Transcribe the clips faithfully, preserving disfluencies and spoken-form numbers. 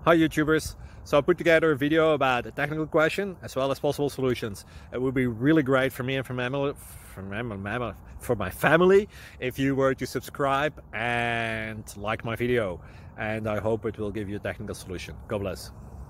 Hi YouTubers! So I put together a video about a technical question as well as possible solutions. It would be really great for me and for my family, for my, for my family if you were to subscribe and like my video. And I hope it will give you a technical solution. God bless.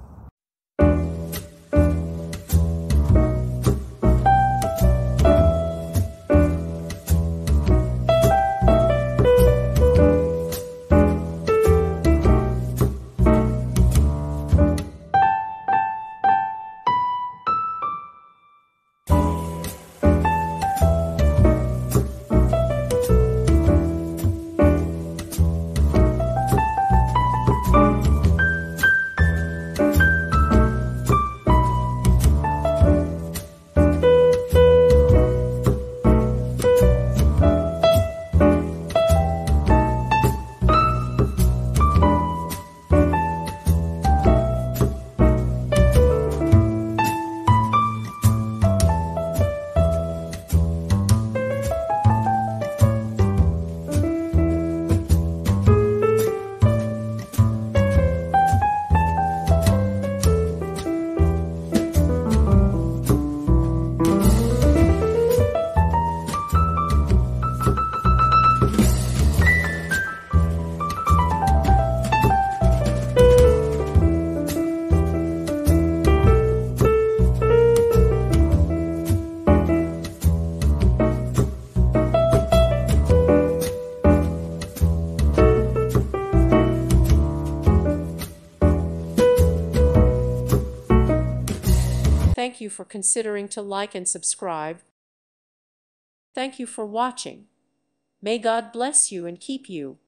Thank you for considering to like and subscribe. Thank you for watching. May God bless you and keep you.